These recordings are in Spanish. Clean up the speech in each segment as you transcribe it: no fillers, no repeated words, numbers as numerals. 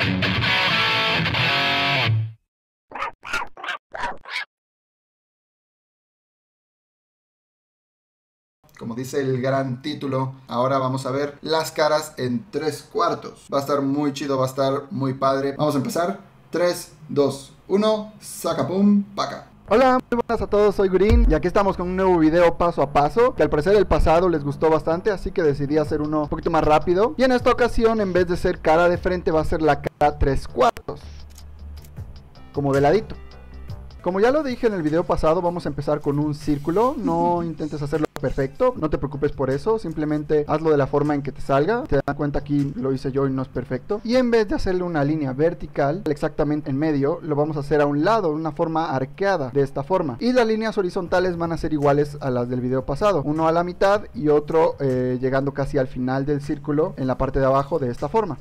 Como dice el gran título, ahora vamos a ver las caras en 3/4. Va a estar muy chido, va a estar muy padre. Vamos a empezar. 3, 2, 1, saca pum, paca. Hola, muy buenas a todos, soy Green y aquí estamos con un nuevo video paso a paso, que al parecer el pasado les gustó bastante, así que decidí hacer uno un poquito más rápido. Y en esta ocasión, en vez de ser cara de frente, va a ser la cara 3/4, como de ladito. Como ya lo dije en el video pasado, vamos a empezar con un círculo. No intentes hacerlo perfecto, no te preocupes por eso, simplemente hazlo de la forma en que te salga. Te das cuenta, aquí lo hice yo y no es perfecto. Y en vez de hacerle una línea vertical exactamente en medio, lo vamos a hacer a un lado, de una forma arqueada, de esta forma. Y las líneas horizontales van a ser iguales a las del video pasado, uno a la mitad y otro llegando casi al final del círculo en la parte de abajo, de esta forma.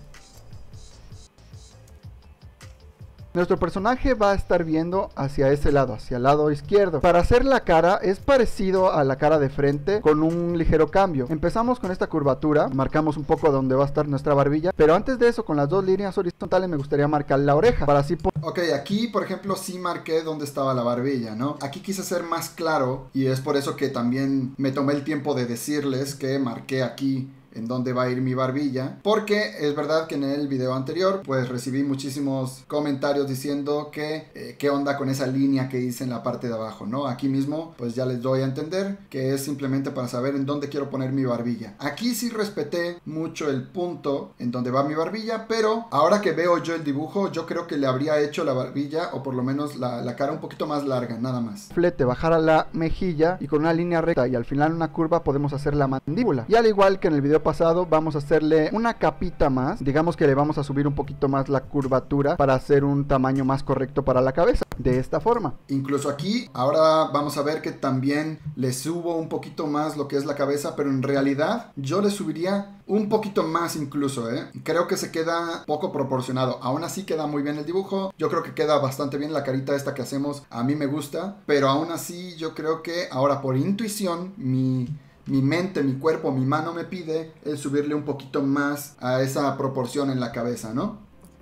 Nuestro personaje va a estar viendo hacia ese lado, hacia el lado izquierdo. Para hacer la cara es parecido a la cara de frente, con un ligero cambio. Empezamos con esta curvatura, marcamos un poco donde va a estar nuestra barbilla, pero antes de eso, con las dos líneas horizontales me gustaría marcar la oreja, para así Ok, aquí por ejemplo sí marqué dónde estaba la barbilla, ¿no? Aquí quise ser más claro y es por eso que también me tomé el tiempo de decirles que marqué aquí en dónde va a ir mi barbilla, porque es verdad que en el video anterior pues recibí muchísimos comentarios diciendo que qué onda con esa línea que hice en la parte de abajo, ¿no? Aquí mismo pues ya les doy a entender que es simplemente para saber en dónde quiero poner mi barbilla. Aquí sí respeté mucho el punto en donde va mi barbilla, pero ahora que veo yo el dibujo, yo creo que le habría hecho la barbilla o por lo menos la cara un poquito más larga, nada más. Flete, bajar a la mejilla y con una línea recta y al final una curva podemos hacer la mandíbula. Y al igual que en el video pasado, vamos a hacerle una capita más, digamos que le vamos a subir un poquito más la curvatura para hacer un tamaño más correcto para la cabeza, de esta forma. Incluso aquí, ahora vamos a ver que también le subo un poquito más lo que es la cabeza, pero en realidad yo le subiría un poquito más incluso, ¿eh? Creo que se queda poco proporcionado, aún así queda muy bien el dibujo, yo creo que queda bastante bien la carita esta que hacemos, a mí me gusta, pero aún así yo creo que ahora por intuición, mi mente, mi cuerpo, mi mano me pide el subirle un poquito más a esa proporción en la cabeza, ¿no?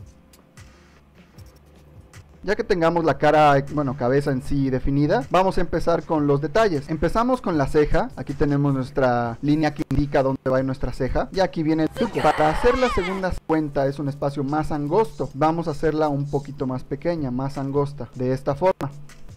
Ya que tengamos la cara, bueno, cabeza en sí definida, vamos a empezar con los detalles. Empezamos con la ceja. Aquí tenemos nuestra línea que indica dónde va nuestra ceja. Y aquí viene el truco. Para hacer la segunda cuenta es un espacio más angosto. Vamos a hacerla un poquito más pequeña, más angosta, de esta forma.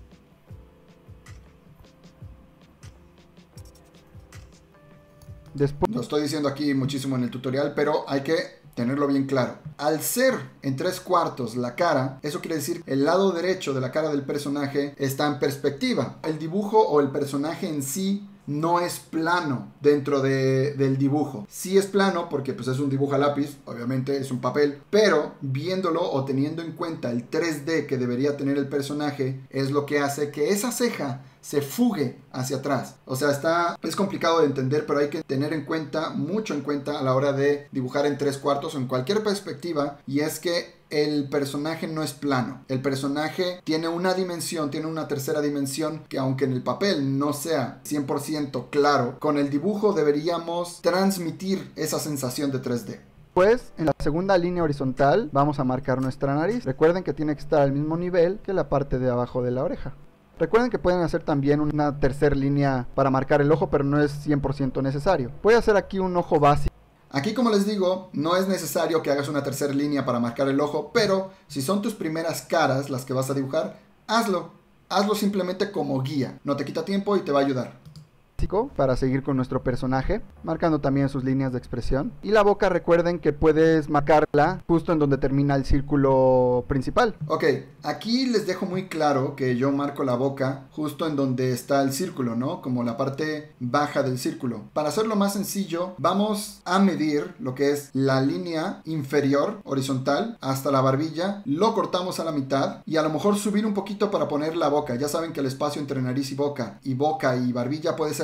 Después, lo estoy diciendo aquí muchísimo en el tutorial, pero hay que tenerlo bien claro. Al ser en 3/4 la cara, eso quiere decir el lado derecho de la cara del personaje está en perspectiva. El dibujo o el personaje en sí no es plano dentro del dibujo. Sí es plano porque pues es un dibujo a lápiz, obviamente es un papel, pero viéndolo o teniendo en cuenta el 3D que debería tener el personaje, es lo que hace que esa ceja se fugue hacia atrás. O sea, es complicado de entender, pero hay que tener en cuenta, mucho en cuenta a la hora de dibujar en 3/4 o en cualquier perspectiva, y es que el personaje no es plano. El personaje tiene una dimensión, tiene una tercera dimensión que aunque en el papel no sea 100% claro, con el dibujo deberíamos transmitir esa sensación de 3D. Pues en la segunda línea horizontal vamos a marcar nuestra nariz. Recuerden que tiene que estar al mismo nivel que la parte de abajo de la oreja. Recuerden que pueden hacer también una tercera línea para marcar el ojo, pero no es 100% necesario. Voy a hacer aquí un ojo básico. Aquí, como les digo, no es necesario que hagas una tercera línea para marcar el ojo, pero si son tus primeras caras las que vas a dibujar, hazlo. Hazlo simplemente como guía. No te quita tiempo y te va a ayudar. Para seguir con nuestro personaje, marcando también sus líneas de expresión. Y la boca, recuerden que puedes marcarla justo en donde termina el círculo principal. Ok, aquí les dejo muy claro que yo marco la boca justo en donde está el círculo, ¿no? Como la parte baja del círculo. Para hacerlo más sencillo, vamos a medir lo que es la línea inferior horizontal hasta la barbilla. Lo cortamos a la mitad y a lo mejor subir un poquito para poner la boca. Ya saben que el espacio entre nariz y boca y barbilla puede ser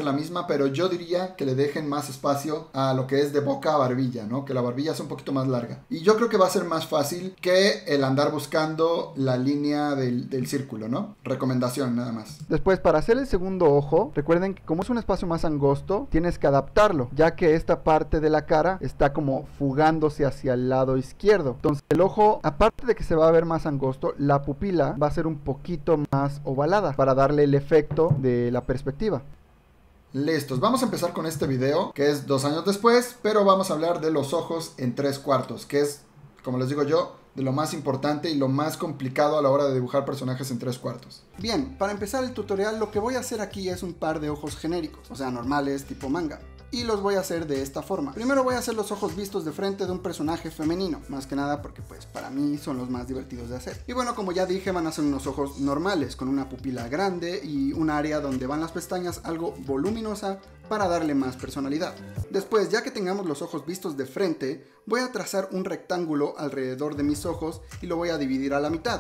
la misma, pero yo diría que le dejen más espacio a lo que es de boca a barbilla, ¿no? Que la barbilla sea un poquito más larga. Y yo creo que va a ser más fácil que el andar buscando la línea del círculo, ¿no? Recomendación nada más. Después, para hacer el segundo ojo, recuerden que como es un espacio más angosto, tienes que adaptarlo, ya que esta parte de la cara está como fugándose hacia el lado izquierdo. Entonces el ojo, aparte de que se va a ver más angosto, la pupila va a ser un poquito más ovalada para darle el efecto de la perspectiva. Listos, vamos a empezar con este video que es 2 años después, pero vamos a hablar de los ojos en 3/4, que es, como les digo yo, de lo más importante y lo más complicado a la hora de dibujar personajes en 3/4. Bien, para empezar el tutorial lo que voy a hacer aquí es un par de ojos genéricos, o sea, normales tipo manga. Y los voy a hacer de esta forma. Primero voy a hacer los ojos vistos de frente de un personaje femenino, más que nada porque pues para mí son los más divertidos de hacer. Y bueno, como ya dije, van a ser unos ojos normales, con una pupila grande y un área donde van las pestañas algo voluminosa para darle más personalidad. Después, ya que tengamos los ojos vistos de frente, voy a trazar un rectángulo alrededor de mis ojos y lo voy a dividir a la mitad.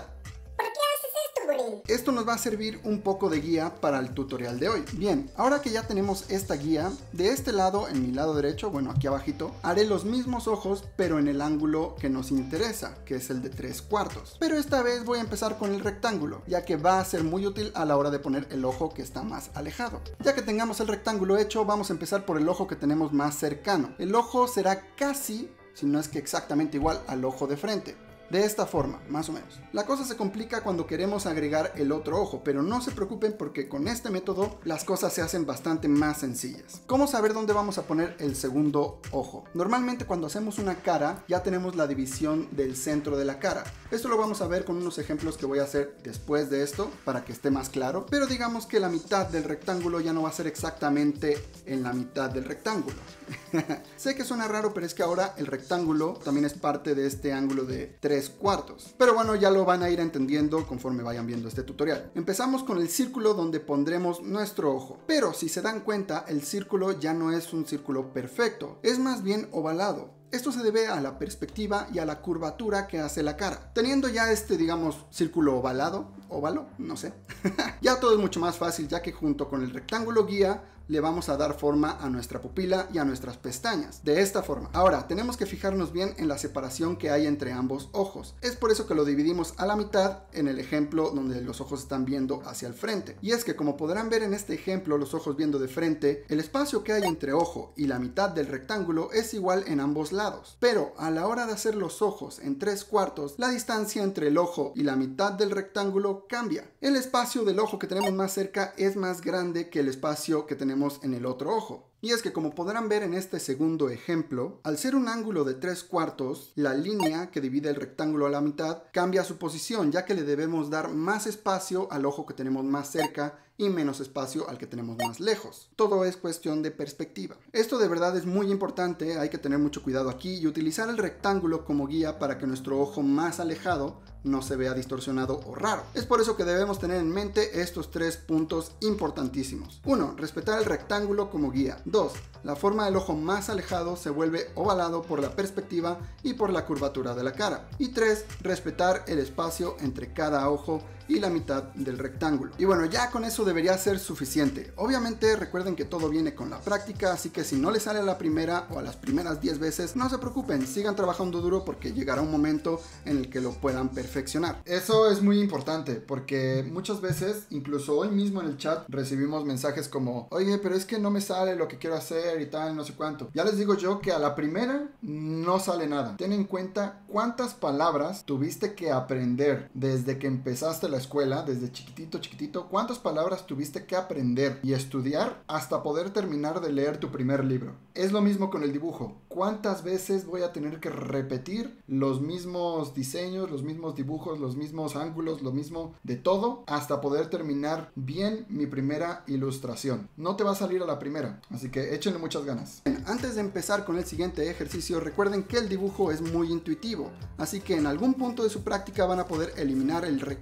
Esto nos va a servir un poco de guía para el tutorial de hoy. Bien, ahora que ya tenemos esta guía, de este lado, en mi lado derecho, bueno, aquí abajito, haré los mismos ojos, pero en el ángulo que nos interesa, que es el de 3/4. Pero esta vez voy a empezar con el rectángulo, ya que va a ser muy útil a la hora de poner el ojo que está más alejado. Ya que tengamos el rectángulo hecho, vamos a empezar por el ojo que tenemos más cercano. El ojo será casi, si no es que exactamente igual al ojo de frente. De esta forma, más o menos. La cosa se complica cuando queremos agregar el otro ojo, pero no se preocupen porque con este método las cosas se hacen bastante más sencillas. ¿Cómo saber dónde vamos a poner el segundo ojo? Normalmente cuando hacemos una cara ya tenemos la división del centro de la cara. Esto lo vamos a ver con unos ejemplos que voy a hacer después de esto para que esté más claro, pero digamos que la mitad del rectángulo ya no va a ser exactamente en la mitad del rectángulo. Sé que suena raro, pero es que ahora el rectángulo también es parte de este ángulo de 3/4. Pero bueno, ya lo van a ir entendiendo conforme vayan viendo este tutorial. Empezamos con el círculo donde pondremos nuestro ojo. Pero si se dan cuenta, el círculo ya no es un círculo perfecto, es más bien ovalado. Esto se debe a la perspectiva y a la curvatura que hace la cara. Teniendo ya este, digamos, círculo óvalo, no sé. Ya todo es mucho más fácil, ya que junto con el rectángulo guía le vamos a dar forma a nuestra pupila y a nuestras pestañas, de esta forma. Ahora, tenemos que fijarnos bien en la separación que hay entre ambos ojos. Es por eso que lo dividimos a la mitad en el ejemplo donde los ojos están viendo hacia el frente. Y es que como podrán ver en este ejemplo, los ojos viendo de frente, el espacio que hay entre ojo y la mitad del rectángulo es igual en ambos lados. Pero a la hora de hacer los ojos en 3/4, la distancia entre el ojo y la mitad del rectángulo cambia. El espacio del ojo que tenemos más cerca es más grande que el espacio que tenemos en el otro ojo. Y es que como podrán ver en este segundo ejemplo, al ser un ángulo de 3/4, la línea que divide el rectángulo a la mitad cambia su posición, ya que le debemos dar más espacio al ojo que tenemos más cerca y menos espacio al que tenemos más lejos. Todo es cuestión de perspectiva. Esto de verdad es muy importante, hay que tener mucho cuidado aquí y utilizar el rectángulo como guía para que nuestro ojo más alejado no se vea distorsionado o raro. Es por eso que debemos tener en mente estos 3 puntos importantísimos. 1. Respetar el rectángulo como guía. 2. La forma del ojo más alejado se vuelve ovalado por la perspectiva y por la curvatura de la cara. Y 3. Respetar el espacio entre cada ojo y la mitad del rectángulo. Y bueno, ya con eso debería ser suficiente. Obviamente recuerden que todo viene con la práctica, así que si no les sale a la primera o a las primeras 10 veces, no se preocupen, sigan trabajando duro porque llegará un momento en el que lo puedan perfeccionar. Eso es muy importante porque muchas veces, incluso hoy mismo en el chat, recibimos mensajes como, oye, pero es que no me sale lo que quiero hacer y tal, no sé cuánto. Ya les digo yo que a la primera no sale nada. Ten en cuenta cuántas palabras tuviste que aprender desde que empezaste la escuela, desde chiquitito, cuántas palabras tuviste que aprender y estudiar hasta poder terminar de leer tu primer libro. Es lo mismo con el dibujo. ¿Cuántas veces voy a tener que repetir los mismos diseños, los mismos dibujos, los mismos ángulos, lo mismo de todo hasta poder terminar bien mi primera ilustración? No te va a salir a la primera, así que échenle muchas ganas. Bien, antes de empezar con el siguiente ejercicio, recuerden que el dibujo es muy intuitivo, así que en algún punto de su práctica van a poder eliminar el rectángulo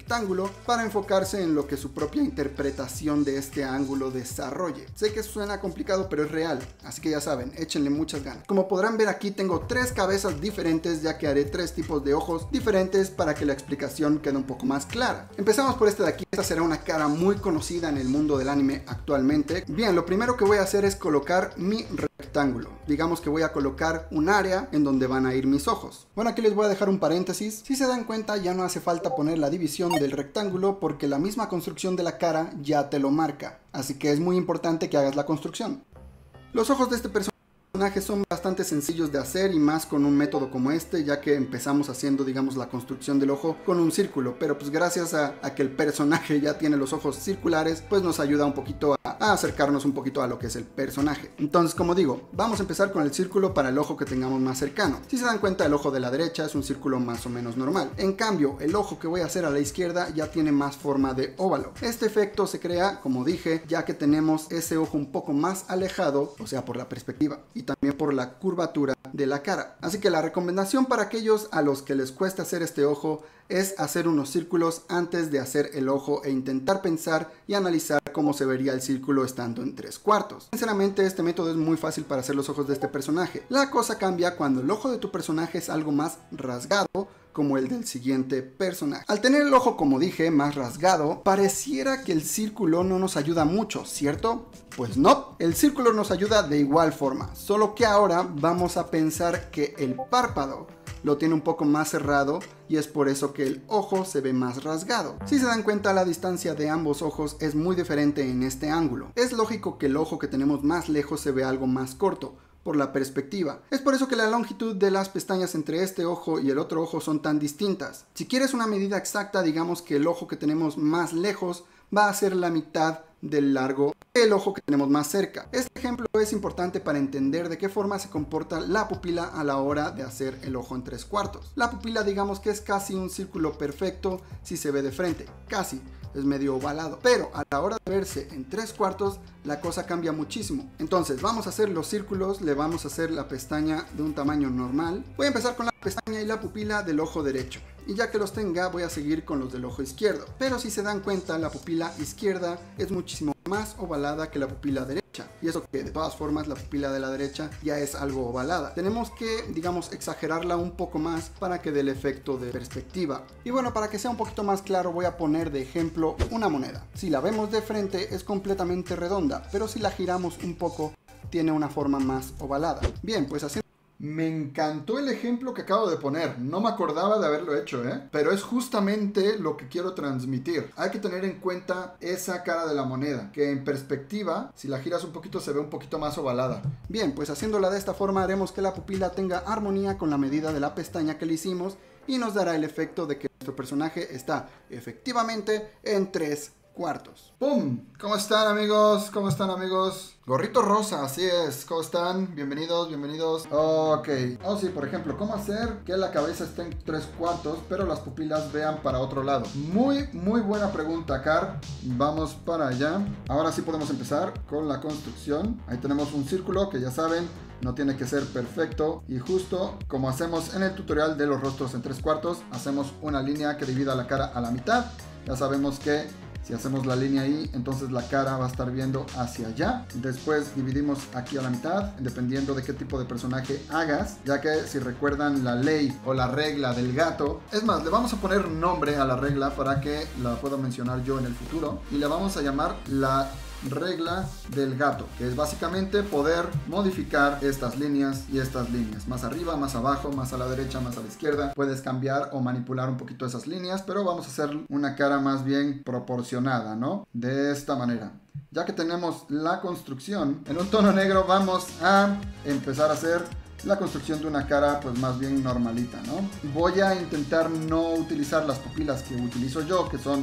ángulo para enfocarse en lo que su propia interpretación de este ángulo desarrolle. Sé que suena complicado, pero es real, así que ya saben, échenle muchas ganas. Como podrán ver aquí tengo 3 cabezas diferentes, ya que haré 3 tipos de ojos diferentes para que la explicación quede un poco más clara. Empezamos por este de aquí. Esta será una cara muy conocida en el mundo del anime actualmente. Bien, lo primero que voy a hacer es colocar mi rectángulo. Digamos que voy a colocar un área en donde van a ir mis ojos. Bueno, aquí les voy a dejar un paréntesis. Si se dan cuenta, ya no hace falta poner la división del rectángulo porque la misma construcción de la cara ya te lo marca. Así que es muy importante que hagas la construcción. Los ojos de este personaje son bastante sencillos de hacer y más con un método como este, ya que empezamos haciendo, digamos, la construcción del ojo con un círculo, pero pues gracias a que el personaje ya tiene los ojos circulares, pues nos ayuda un poquito a acercarnos un poquito a lo que es el personaje. Entonces, como digo, vamos a empezar con el círculo para el ojo que tengamos más cercano. Si se dan cuenta, el ojo de la derecha es un círculo más o menos normal. En cambio, el ojo que voy a hacer a la izquierda ya tiene más forma de óvalo. Este efecto se crea, como dije, ya que tenemos ese ojo un poco más alejado, o sea, por la perspectiva, y también por la curvatura de la cara. Así que la recomendación para aquellos a los que les cuesta hacer este ojo es hacer unos círculos antes de hacer el ojo e intentar pensar y analizar cómo se vería el círculo estando en 3/4. Sinceramente, este método es muy fácil para hacer los ojos de este personaje. La cosa cambia cuando el ojo de tu personaje es algo más rasgado, como el del siguiente personaje. Al tener el ojo, como dije, más rasgado, pareciera que el círculo no nos ayuda mucho, ¿cierto? Pues no, el círculo nos ayuda de igual forma, solo que ahora vamos a pensar que el párpado lo tiene un poco más cerrado y es por eso que el ojo se ve más rasgado. Si se dan cuenta, la distancia de ambos ojos es muy diferente en este ángulo. Es lógico que el ojo que tenemos más lejos se ve algo más corto, por la perspectiva. Es por eso que la longitud de las pestañas entre este ojo y el otro ojo son tan distintas. Si quieres una medida exacta, digamos que el ojo que tenemos más lejos va a ser la mitad del largo del ojo que tenemos más cerca. Este ejemplo es importante para entender de qué forma se comporta la pupila a la hora de hacer el ojo en 3/4. La pupila, digamos que es casi un círculo perfecto si se ve de frente, casi. Es medio ovalado, pero a la hora de verse en 3/4 la cosa cambia muchísimo. Entonces vamos a hacer los círculos, le vamos a hacer la pestaña de un tamaño normal. Voy a empezar con la pestaña y la pupila del ojo derecho, y ya que los tenga voy a seguir con los del ojo izquierdo. Pero si se dan cuenta, la pupila izquierda es muchísimo más ovalada que la pupila derecha, y eso que de todas formas la pupila de la derecha ya es algo ovalada. Tenemos que, digamos, exagerarla un poco más para que dé el efecto de perspectiva. Y bueno, para que sea un poquito más claro, voy a poner de ejemplo una moneda. Si la vemos de frente es completamente redonda, pero si la giramos un poco tiene una forma más ovalada. Bien, pues así. Me encantó el ejemplo que acabo de poner. No me acordaba de haberlo hecho, pero es justamente lo que quiero transmitir. Hay que tener en cuenta esa cara de la moneda, que en perspectiva, si la giras un poquito, se ve un poquito más ovalada. Bien, pues haciéndola de esta forma haremos que la pupila tenga armonía con la medida de la pestaña que le hicimos y nos dará el efecto de que nuestro personaje está efectivamente en 3/4. ¡Pum! ¿Cómo están, amigos? ¿Cómo están, amigos? Gorrito rosa, así es. ¿Cómo están? Bienvenidos, bienvenidos. Ok. Oh, sí, por ejemplo, ¿cómo hacer que la cabeza esté en 3/4 pero las pupilas vean para otro lado? Muy, muy buena pregunta, Car. Vamos para allá. Ahora sí podemos empezar con la construcción. Ahí tenemos un círculo que ya saben, no tiene que ser perfecto. Y justo como hacemos en el tutorial de los rostros en 3/4, hacemos una línea que divida la cara a la mitad. Ya sabemos que si hacemos la línea ahí, entonces la cara va a estar viendo hacia allá. Después dividimos aquí a la mitad, dependiendo de qué tipo de personaje hagas, ya que si recuerdan la ley o la regla del gato, es más, le vamos a poner nombre a la regla para que la pueda mencionar yo en el futuro, y le vamos a llamar la regla del gato, que es básicamente poder modificar estas líneas y estas líneas, más arriba, más abajo, más a la derecha, más a la izquierda. Puedes cambiar o manipular un poquito esas líneas, pero vamos a hacer una cara más bien proporcionada, ¿no? De esta manera. Ya que tenemos la construcción en un tono negro, vamos a empezar a hacer la construcción de una cara pues más bien normalita, ¿no? Voy a intentar no utilizar las pupilas que utilizo yo, que son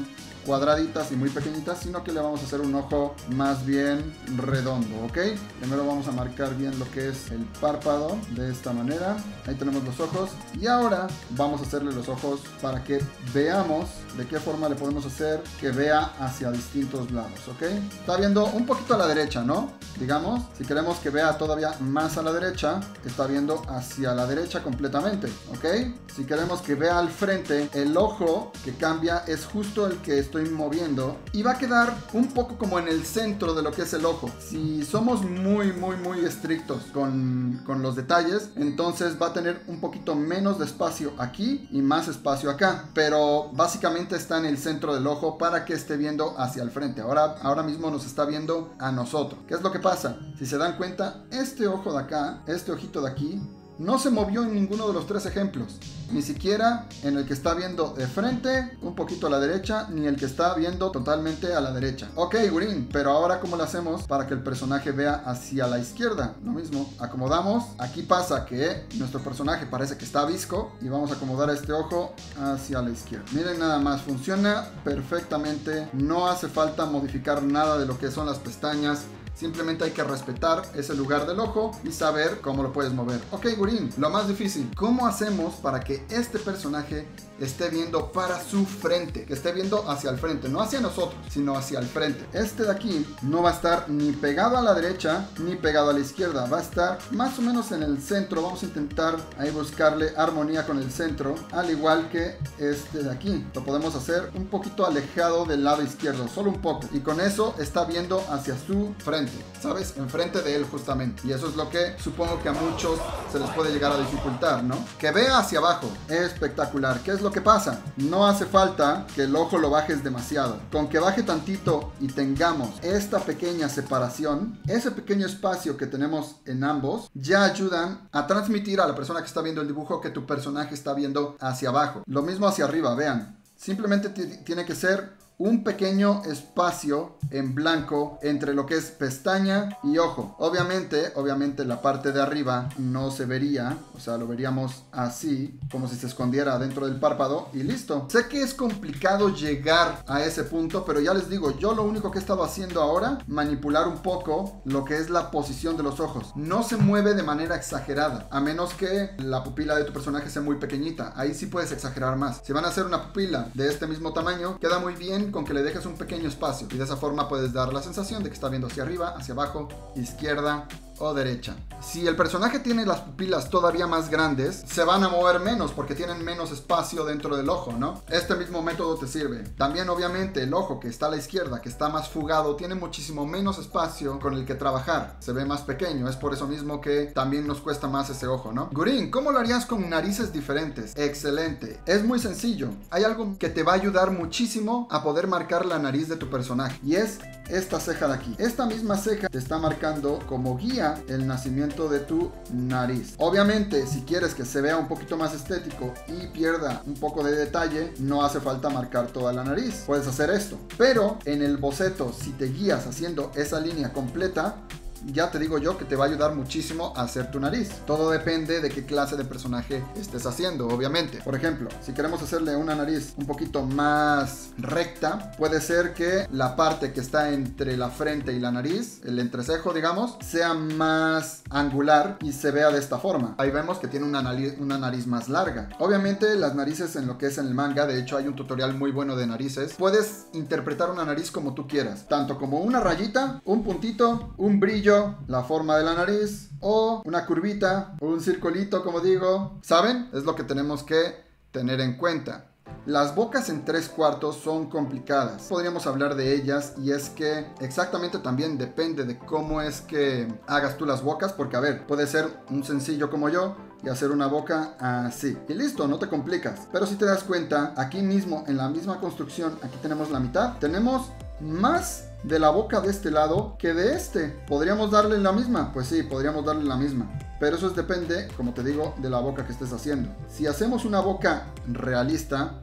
cuadraditas y muy pequeñitas, sino que le vamos a hacer un ojo más bien redondo, ¿ok? Primero vamos a marcar bien lo que es el párpado de esta manera. Ahí tenemos los ojos y ahora vamos a hacerle los ojos para que veamos de qué forma le podemos hacer que vea hacia distintos lados, ¿ok? Está viendo un poquito a la derecha, ¿no? Digamos, si queremos que vea todavía más a la derecha, está viendo hacia la derecha completamente, ¿ok? Si queremos que vea al frente, el ojo que cambia es justo el que estoy moviendo y va a quedar un poco como en el centro de lo que es el ojo. Si somos muy estrictos con los detalles, entonces va a tener un poquito menos de espacio aquí y más espacio acá, pero básicamente está en el centro del ojo para que esté viendo hacia el frente. Ahora mismo nos está viendo a nosotros. ¿Qué es lo que pasa? Si se dan cuenta, este ojo de acá, este ojito de aquí, no se movió en ninguno de los tres ejemplos, ni siquiera en el que está viendo de frente, un poquito a la derecha, ni el que está viendo totalmente a la derecha. Ok, Green, pero ahora ¿cómo lo hacemos para que el personaje vea hacia la izquierda? Lo mismo, acomodamos. Aquí pasa que nuestro personaje parece que está visco y vamos a acomodar este ojo hacia la izquierda. Miren nada más, funciona perfectamente, no hace falta modificar nada de lo que son las pestañas. Simplemente hay que respetar ese lugar del ojo y saber cómo lo puedes mover. Ok, Gurín, lo más difícil. ¿Cómo hacemos para que este personaje esté viendo para su frente? Que esté viendo hacia el frente, no hacia nosotros, sino hacia el frente. Este de aquí no va a estar ni pegado a la derecha ni pegado a la izquierda. Va a estar más o menos en el centro. Vamos a intentar ahí buscarle armonía con el centro, al igual que este de aquí. Lo podemos hacer un poquito alejado del lado izquierdo, solo un poco. Y con eso está viendo hacia su frente, ¿sabes? Enfrente de él justamente. Y eso es lo que supongo que a muchos se les puede llegar a dificultar, ¿no? Que vea hacia abajo. Espectacular. ¿Qué es lo que pasa? No hace falta que el ojo lo bajes demasiado. Con que baje tantito y tengamos esta pequeña separación, ese pequeño espacio que tenemos en ambos, ya ayudan a transmitir a la persona que está viendo el dibujo que tu personaje está viendo hacia abajo. Lo mismo hacia arriba, vean. Simplemente tiene que ser un pequeño espacio en blanco entre lo que es pestaña y ojo. Obviamente la parte de arriba no se vería, o sea, lo veríamos así, como si se escondiera dentro del párpado y listo. Sé que es complicado llegar a ese punto, pero ya les digo, yo lo único que he estado haciendo ahora, manipular un poco lo que es la posición de los ojos. No se mueve de manera exagerada, a menos que la pupila de tu personaje sea muy pequeñita. Ahí sí puedes exagerar más. Si van a hacer una pupila de este mismo tamaño, queda muy bien con que le dejes un pequeño espacio y de esa forma puedes dar la sensación de que está viendo hacia arriba, hacia abajo, izquierda o derecha. Si el personaje tiene las pupilas todavía más grandes, se van a mover menos porque tienen menos espacio dentro del ojo, ¿no? Este mismo método te sirve. También obviamente el ojo que está a la izquierda, que está más fugado, tiene muchísimo menos espacio con el que trabajar. Se ve más pequeño, es por eso mismo que también nos cuesta más ese ojo, ¿no? Gurín, ¿cómo lo harías con narices diferentes? Excelente. Es muy sencillo. Hay algo que te va a ayudar muchísimo a poder marcar la nariz de tu personaje y es esta ceja de aquí. Esta misma ceja te está marcando como guía el nacimiento de tu nariz. Obviamente, si quieres que se vea un poquito más estético y pierda un poco de detalle, no hace falta marcar toda la nariz. Puedes hacer esto, pero en el boceto, si te guías haciendo esa línea completa, ya te digo yo que te va a ayudar muchísimo a hacer tu nariz. Todo depende de qué clase de personaje estés haciendo, obviamente. Por ejemplo, si queremos hacerle una nariz un poquito más recta, puede ser que la parte que está entre la frente y la nariz, el entrecejo, digamos, sea más angular y se vea de esta forma. Ahí vemos que tiene una nariz más larga. Obviamente las narices en lo que es en el manga, de hecho hay un tutorial muy bueno de narices. Puedes interpretar una nariz como tú quieras, tanto como una rayita, un puntito, un brillo, la forma de la nariz o una curvita o un circulito, como digo. ¿Saben? Es lo que tenemos que tener en cuenta. Las bocas en 3/4 son complicadas. Podríamos hablar de ellas y es que exactamente también depende de cómo es que hagas tú las bocas, porque a ver, puede ser un sencillo como yo y hacer una boca así y listo, no te complicas. Pero si te das cuenta, aquí mismo en la misma construcción, aquí tenemos la mitad, tenemos más de la boca de este lado que de este. ¿Podríamos darle la misma? Pues sí, podríamos darle la misma. Pero eso depende, como te digo, de la boca que estés haciendo. Si hacemos una boca realista,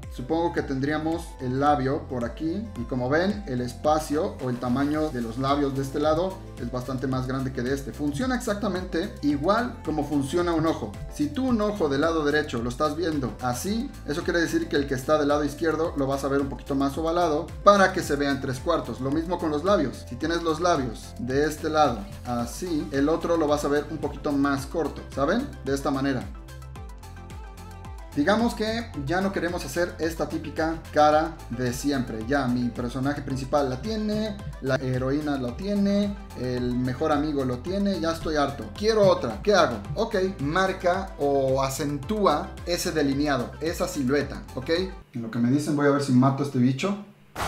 Supongo que tendríamos el labio por aquí y como ven el espacio o el tamaño de los labios de este lado es bastante más grande que de este. Funciona exactamente igual como funciona un ojo. Si tú un ojo del lado derecho lo estás viendo así, eso quiere decir que el que está del lado izquierdo lo vas a ver un poquito más ovalado para que se vea en 3/4. Lo mismo con los labios. Si tienes los labios de este lado así, el otro lo vas a ver un poquito más corto, ¿saben? De esta manera. Digamos que ya no queremos hacer esta típica cara de siempre. Ya mi personaje principal la tiene, la heroína lo tiene, el mejor amigo lo tiene, ya estoy harto. Quiero otra, ¿qué hago? Ok, marca o acentúa ese delineado, esa silueta, ¿ok? En lo que me dicen voy a ver si mato a este bicho.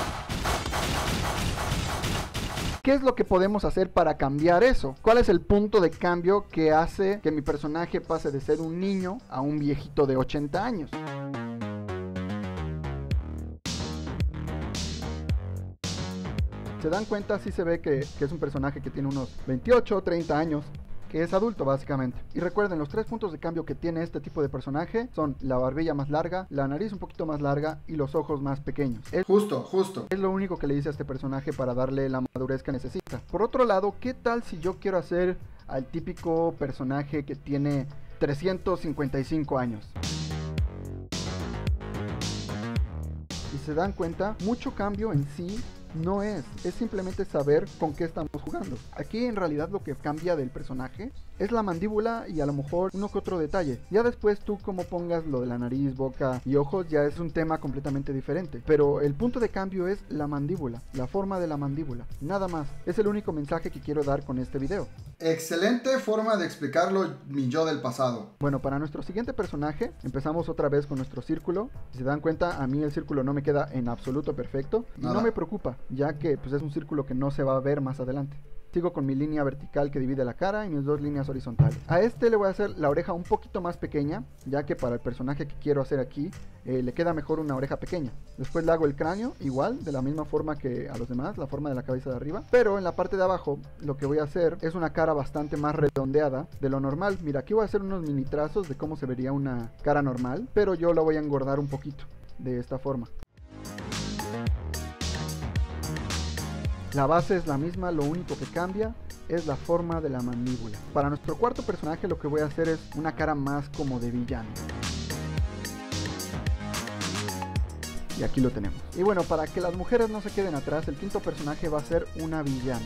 ¿Qué es lo que podemos hacer para cambiar eso? ¿Cuál es el punto de cambio que hace que mi personaje pase de ser un niño a un viejito de 80 años? ¿Se dan cuenta? Sí se ve que es un personaje que tiene unos 28 o 30 años, que es adulto básicamente. Y recuerden, los 3 puntos de cambio que tiene este tipo de personaje son la barbilla más larga, la nariz un poquito más larga y los ojos más pequeños. Justo. Es lo único que le dice a este personaje para darle la madurez que necesita. Por otro lado, ¿qué tal si yo quiero hacer al típico personaje que tiene 355 años? Si se dan cuenta, mucho cambio en sí no es simplemente saber con qué estamos jugando. Aquí en realidad lo que cambia del personaje es la mandíbula y a lo mejor uno que otro detalle. Ya después tú como pongas lo de la nariz, boca y ojos ya es un tema completamente diferente. Pero el punto de cambio es la mandíbula, la forma de la mandíbula, nada más. Es el único mensaje que quiero dar con este video. Excelente forma de explicarlo mi yo del pasado. Bueno, para nuestro siguiente personaje empezamos otra vez con nuestro círculo. Si se dan cuenta, a mí el círculo no me queda en absoluto perfecto y no me preocupa, ya que pues es un círculo que no se va a ver más adelante. Sigo con mi línea vertical que divide la cara y mis 2 líneas horizontales. A este le voy a hacer la oreja un poquito más pequeña, ya que para el personaje que quiero hacer aquí le queda mejor una oreja pequeña. Después le hago el cráneo igual, de la misma forma que a los demás, la forma de la cabeza de arriba. Pero en la parte de abajo lo que voy a hacer es una cara bastante más redondeada de lo normal. Mira, aquí voy a hacer unos mini trazos de cómo se vería una cara normal, pero yo la voy a engordar un poquito, de esta forma. La base es la misma, lo único que cambia es la forma de la mandíbula. Para nuestro cuarto personaje lo que voy a hacer es una cara más como de villano. Y aquí lo tenemos. Y bueno, para que las mujeres no se queden atrás, el quinto personaje va a ser una villana.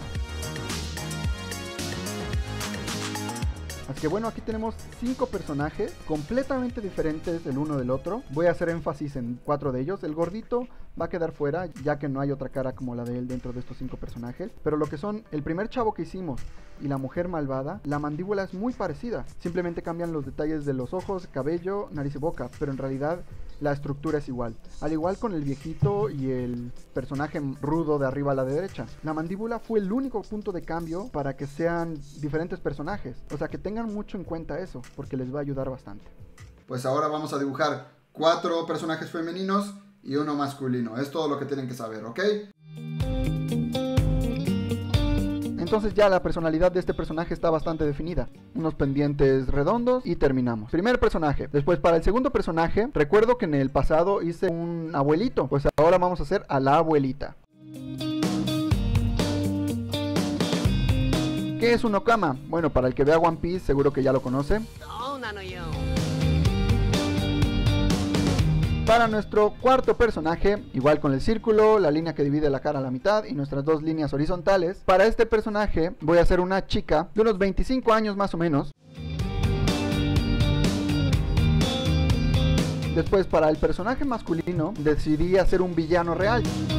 Así que bueno, aquí tenemos 5 personajes completamente diferentes el uno del otro. Voy a hacer énfasis en 4 de ellos. El gordito va a quedar fuera, ya que no hay otra cara como la de él dentro de estos 5 personajes. Pero lo que son el primer chavo que hicimos y la mujer malvada, la mandíbula es muy parecida. Simplemente cambian los detalles de los ojos, cabello, nariz y boca, pero en realidad la estructura es igual. Al igual con el viejito y el personaje rudo de arriba a la derecha. La mandíbula fue el único punto de cambio para que sean diferentes personajes. O sea que tengan mucho en cuenta eso, porque les va a ayudar bastante. Pues ahora vamos a dibujar 4 personajes femeninos y 1 masculino. Es todo lo que tienen que saber, ¿ok? Entonces ya la personalidad de este personaje está bastante definida. Unos pendientes redondos y terminamos. Primer personaje. Después para el segundo personaje, recuerdo que en el pasado hice un abuelito. Pues ahora vamos a hacer a la abuelita. ¿Qué es un Okama? Bueno, para el que vea One Piece seguro que ya lo conoce. Para nuestro cuarto personaje, igual con el círculo, la línea que divide la cara a la mitad y nuestras 2 líneas horizontales. Para este personaje voy a hacer una chica de unos 25 años más o menos. Después para el personaje masculino decidí hacer un villano real.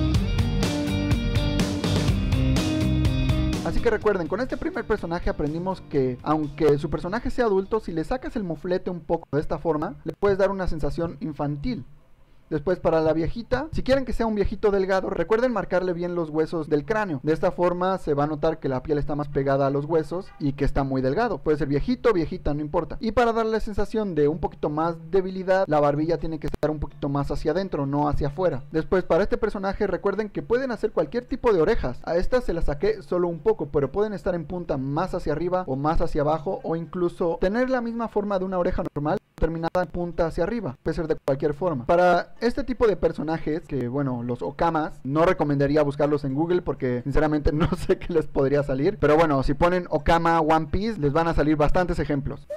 Así que recuerden, con este primer personaje aprendimos que aunque su personaje sea adulto, si le sacas el moflete un poco de esta forma, le puedes dar una sensación infantil. Después para la viejita, si quieren que sea un viejito delgado, recuerden marcarle bien los huesos del cráneo. De esta forma se va a notar que la piel está más pegada a los huesos y que está muy delgado. Puede ser viejito o viejita, no importa. Y para darle la sensación de un poquito más debilidad, la barbilla tiene que estar un poquito más hacia adentro, no hacia afuera. Después para este personaje recuerden que pueden hacer cualquier tipo de orejas. A estas se las saqué solo un poco, pero pueden estar en punta más hacia arriba o más hacia abajo, o incluso tener la misma forma de una oreja normal terminada en punta hacia arriba. Puede ser de cualquier forma. Para Este tipo de personajes, que bueno, los okamas, no recomendaría buscarlos en Google porque sinceramente no sé qué les podría salir. Pero bueno, si ponen Okama One Piece, les van a salir bastantes ejemplos.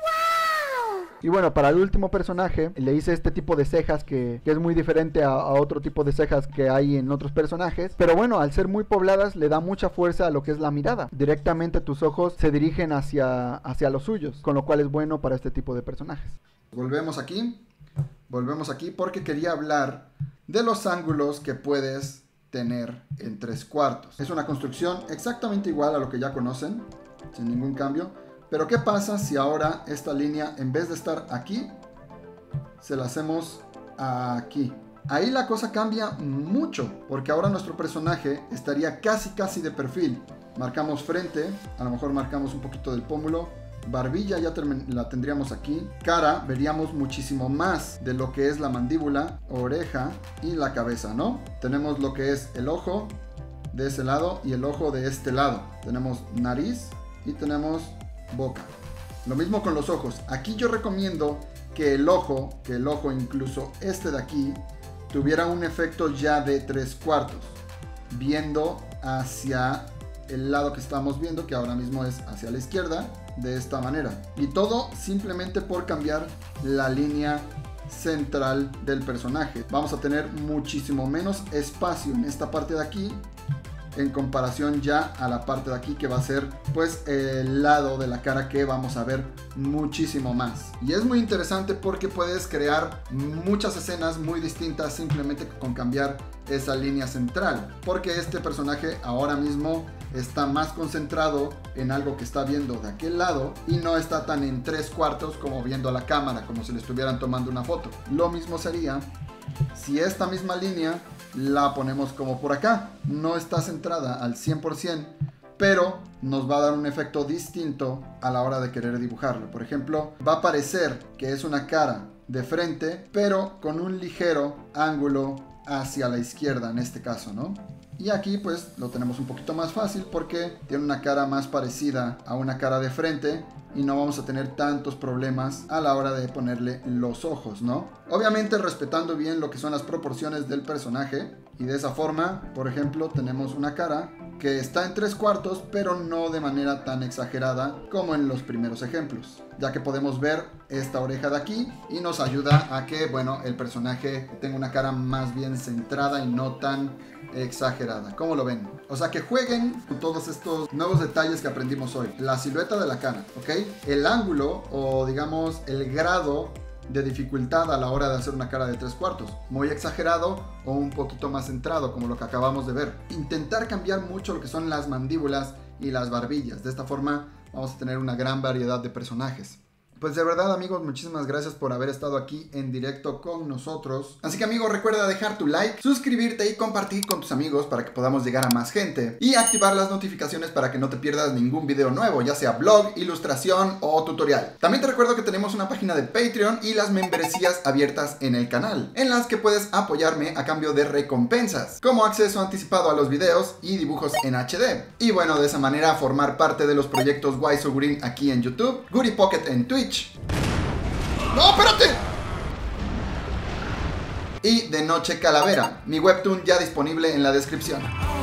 Y bueno, para el último personaje le hice este tipo de cejas que es muy diferente a otro tipo de cejas que hay en otros personajes. Pero bueno, al ser muy pobladas le da mucha fuerza a lo que es la mirada. Directamente tus ojos se dirigen hacia los suyos, con lo cual es bueno para este tipo de personajes. Volvemos aquí porque quería hablar de los ángulos que puedes tener en 3/4. Es una construcción exactamente igual a lo que ya conocen, sin ningún cambio. Pero ¿qué pasa si ahora esta línea, en vez de estar aquí, se la hacemos aquí? Ahí la cosa cambia mucho, porque ahora nuestro personaje estaría casi de perfil. Marcamos frente, a lo mejor marcamos un poquito del pómulo. Barbilla ya la tendríamos aquí. Cara, veríamos muchísimo más de lo que es la mandíbula, oreja y la cabeza, ¿no? Tenemos lo que es el ojo de ese lado y el ojo de este lado. Tenemos nariz y tenemos boca. Lo mismo con los ojos. Aquí yo recomiendo que el ojo incluso este de aquí, tuviera un efecto ya de 3/4, viendo hacia el lado que estamos viendo, que ahora mismo es hacia la izquierda, de esta manera. Y todo simplemente por cambiar la línea central del personaje. Vamos a tener muchísimo menos espacio en esta parte de aquí, en comparación ya a la parte de aquí, que va a ser pues el lado de la cara que vamos a ver muchísimo más. Y es muy interesante porque puedes crear muchas escenas muy distintas simplemente con cambiar esa línea central, porque este personaje ahora mismo está más concentrado en algo que está viendo de aquel lado y no está tan en 3/4 como viendo a la cámara, como si le estuvieran tomando una foto. Lo mismo sería si esta misma línea la ponemos como por acá. No está centrada al 100%, pero nos va a dar un efecto distinto a la hora de querer dibujarlo. Por ejemplo, va a parecer que es una cara de frente, pero con un ligero ángulo hacia la izquierda en este caso, ¿no? Y aquí pues lo tenemos un poquito más fácil porque tiene una cara más parecida a una cara de frente y no vamos a tener tantos problemas a la hora de ponerle los ojos, ¿no? Obviamente respetando bien lo que son las proporciones del personaje, y de esa forma, por ejemplo, tenemos una cara que está en 3/4, pero no de manera tan exagerada como en los primeros ejemplos, ya que podemos ver esta oreja de aquí y nos ayuda a que, bueno, el personaje tenga una cara más bien centrada y no tan exagerada. ¿Cómo lo ven? O sea, que jueguen con todos estos nuevos detalles que aprendimos hoy. La silueta de la cara, ¿ok? El ángulo, o digamos el grado de dificultad a la hora de hacer una cara de 3/4, muy exagerado o un poquito más centrado, como lo que acabamos de ver. Intentar cambiar mucho lo que son las mandíbulas y las barbillas. De esta forma vamos a tener una gran variedad de personajes. Pues de verdad, amigos, muchísimas gracias por haber estado aquí en directo con nosotros. Así que, amigos, recuerda dejar tu like, suscribirte y compartir con tus amigos para que podamos llegar a más gente. Y activar las notificaciones para que no te pierdas ningún video nuevo, ya sea blog, ilustración o tutorial. También te recuerdo que tenemos una página de Patreon y las membresías abiertas en el canal, en las que puedes apoyarme a cambio de recompensas, como acceso anticipado a los videos y dibujos en HD. Y bueno, de esa manera formar parte de los proyectos Waizo Green aquí en YouTube, Goody Pocket en Twitch. ¡No, espérate! Y De Noche Calavera, mi webtoon ya disponible en la descripción.